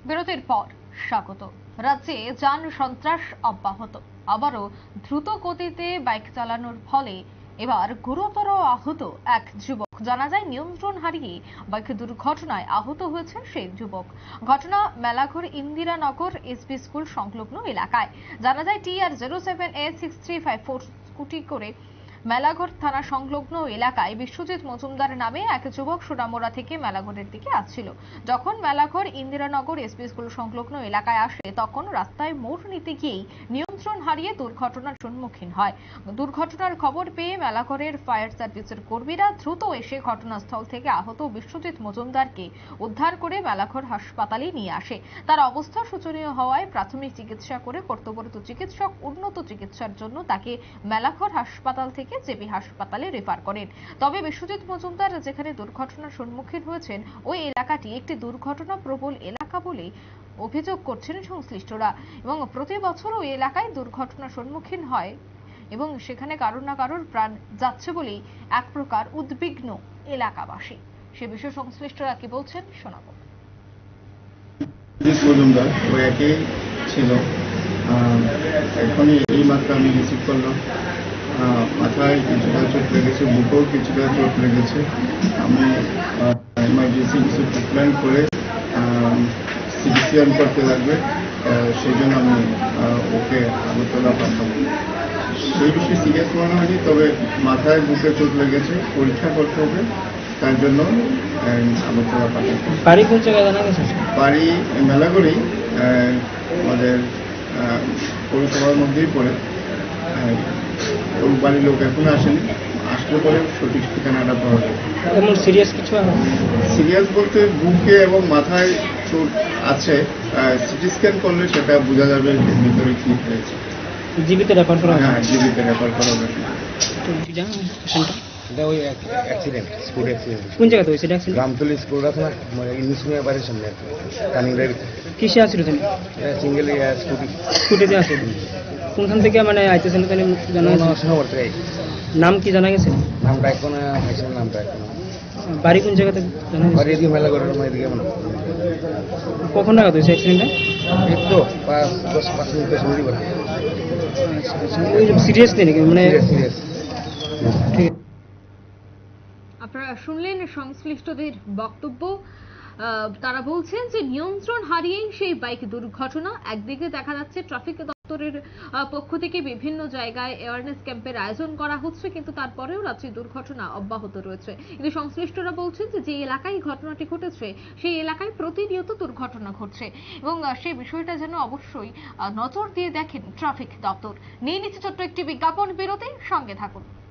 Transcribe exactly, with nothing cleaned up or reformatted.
বিরতির পর স্বাগত। রাজ্যে যান সন্ত্রাস অব্যাহত। আবারও দ্রুত গতিতে বাইক চালানোর ফলে এবার গুরুতর আহত এক যুবক। জানা যায় নিয়ন্ত্রণ হারিয়ে বাইক দুর্ঘটনায় আহত হয়েছে সেই যুবক। ঘটনা মেলাঘর ইন্দিরানগর এসবি স্কুল সংলগ্ন এলাকায়। জানা যায় T R zero seven A six three five four scooty করে মেলাঘর থানা সংলগ্ন এলাকায় বিশ্বজিৎ মজুমদার নামে এক যুবক সোনামুড়া থেকে মেলাঘরের দিকে আসছিল। যখন মেলাঘর ইন্দিরানগর এসপি স্কুল সংলগ্ন এলাকায় আসে তখন রাস্তায় মোড় নিতে গিয়েই নিয়ন্ত্রণ হারিয়ে দুর্ঘটনার সম্মুখীন হয়। দুর্ঘটনার খবর পেয়ে মেলাঘরের ফায়ার সার্ভিসের কর্মীরা দ্রুত এসে ঘটনাস্থল থেকে আহত বিশ্বজিৎ মজুমদারকে উদ্ধার করে মেলাঘর হাসপাতালে নিয়ে আসে। তার অবস্থা শোচনীয় হওয়ায় প্রাথমিক চিকিৎসা করে কর্তব্যরত চিকিৎসক উন্নত চিকিৎসার জন্য তাকে মেলাঘর হাসপাতাল থেকে জেবি হাসপাতালে রেফার করেন। তবে বিশ্বজিৎ মজুমদার যেখানে দুর্ঘটনার সম্মুখীন হয়েছেন ওই এলাকাটি একটি দুর্ঘটনা প্রবল এলাকা বলে অভিযোগ করছেন সংশ্লিষ্টরা এবং প্রতি বছর ওই এলাকায় দুর্ঘটনার সম্মুখীন হয় এবং সেখানে কারোর না কারোর প্রাণ যাচ্ছে বলেই এক প্রকার উদ্বিগ্ন এলাকাবাসী। সে বিষয়ে সংশ্লিষ্টরা কি বলছেন শোনাবো। মজুমদার ও একই ছিল, এখনই এই মাত্র আমি রিসিভ করলাম। মাথায় কিছুটা চোট লেগেছে, বুকেও কিছুটা চোট লেগেছে। আমি এমার্জেন্সি কিছু ট্রিটমেন্ট করে সিটিসিয়ান করতে লাগবে, সেই জন্য আমি ওকে আগরতলা পাঠাবো। সেই বিষয়ে সিরিয়াস মনে হয়নি, তবে মাথায় বুকে চোট লেগেছে, পরীক্ষা করতে হবে, তার জন্য আগরতলা পাঠাবো। বাড়ি কোন জায়গায় জানা গেছে? বাড়ি মেলাঘরেই, আমাদের পৌরসভার মধ্যেই পড়ে। ওর বাড়ির লোক এখনো আসেনি, আসলে পরে সঠিক ঠিকানাটা পাওয়া যাবে। এমন সিরিয়াস কিছু? সিরিয়াস বলতে বুকে এবং মাথায় চোট আছে, সিটি স্ক্যান করলে সেটা বোঝা যাবে ভিতরে কি হয়েছে। জীবিত রেফার করা হবে? হ্যাঁ, জীবিত রেফার করা হবে। এটা ওই অ্যাক্সিডেন্ট, স্কুল অ্যাক্সিডেন্ট। কোন জায়গাতে হয়েছে অ্যাক্সিডেন্ট? রামতলি স্কুল আছে না, মানে ইংলিশ মিডিয়াম বাড়ির সামনে টার্নিং রাইট। কিসে আসছিল তুমি? Single scooty. স্কুটিতে আসে? কোনখান থেকে মানে আইতেছিল তাহলে জানা গেছে? শহর থেকে। নাম কি জানা গেছে? নামটা এখন হাইসের নামটা এখন। বাড়ি কোন জায়গাতে জানা গেছে? বাড়ি এদিকে মেলাঘরের এদিকে মানে। কখন নাগাদ হয়েছে অ্যাক্সিডেন্টটা? এই তো পাঁচ দশ পাঁচ মিনিট দশ মিনিট বাড়ি। ওই সিরিয়াসলি নাকি মানে? সিরিয়াস। ঠিক আছে। আপনারা শুনলেন সংশ্লিষ্টদের বক্তব্য। তারা বলছেন যে নিয়ন্ত্রণ হারিয়েই সেই বাইক দুর্ঘটনা। একদিকে দেখা যাচ্ছে ট্রাফিক দপ্তরের পক্ষ থেকে বিভিন্ন জায়গায় অ্যাওয়ারনেস ক্যাম্পের আয়োজন করা হচ্ছে, কিন্তু তারপরেও রাত্রি দুর্ঘটনা অব্যাহত রয়েছে। কিন্তু সংশ্লিষ্টরা বলছেন যে যে এলাকায় ঘটনাটি ঘটেছে সেই এলাকায় প্রতিনিয়ত দুর্ঘটনা ঘটছে এবং সেই বিষয়টা যেন অবশ্যই নজর দিয়ে দেখেন ট্রাফিক দপ্তর। নিয়ে নিচ্ছে ছোট্ট একটি বিজ্ঞাপন বিরতি, সঙ্গে থাকুন।